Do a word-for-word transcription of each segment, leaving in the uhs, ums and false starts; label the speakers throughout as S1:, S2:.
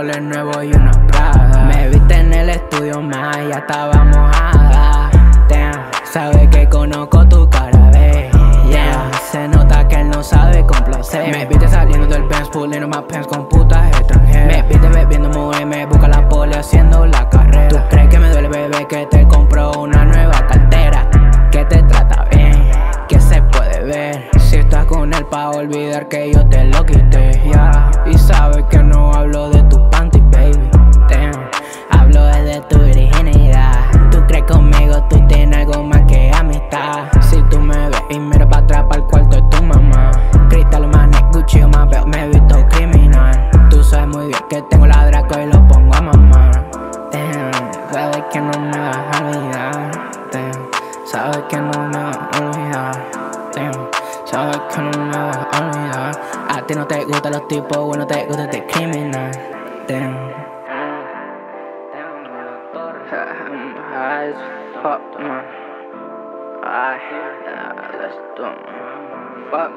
S1: Rolex nuevo y una Prada. Me viste en el estudio más, ya estaba mojada. Damn, sabe que conozco tu cara, ve. Yeah, se nota que él no sabe complacer. Me viste saliendo del Benz, puliendo más pens con putas extranjeras. Me viste bebiendo mujer, me busca la poli haciendo la carrera. ¿Tú crees que me duele, bebé, que te compró una nueva cartera? Que te trata bien, que se puede ver. Si estás con él pa' olvidar que yo te lo quité, yeah. Y sabes que no hablo de tu panty, baby. Damn, hablo de tu virginidad. Tú crees conmigo, tú tienes algo más que amistad. Si tú me ves y miras pa' atrás, pa' el cuarto de tu mamá. Cristal, manes, Gucci o más, veo, me he visto criminal. Tú sabes muy bien que tengo la Draco y lo pongo a mamar. Damn, sabes que no me vas a olvidar. Damn, sabes que no me vas a olvidar. Damn, sabes que no me vas a olvidar. A ti no te gustan los tipos, bueno, te gusta este criminal. Damn. High as fuck, man. Ay, let's do it. Fuck,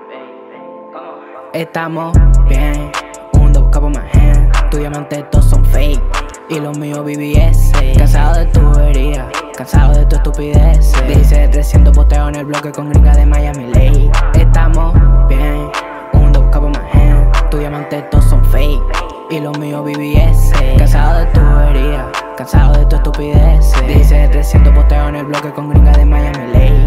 S1: estamos bien, un double cup on my hand. Tu diamante todos son fake y los míos B B S. Cansado de tu herida, cansado de tu estupidez. Dice trescientos posteos en el bloque con gringa de Miami Lake. Estamos bien, un double cup on my hand. Tu diamante todos son fake y los míos B B S. Cansado de tu herida, cansado de tu estupidez. Dice trescientos posteos en el bloque con gringa de Miami Lake.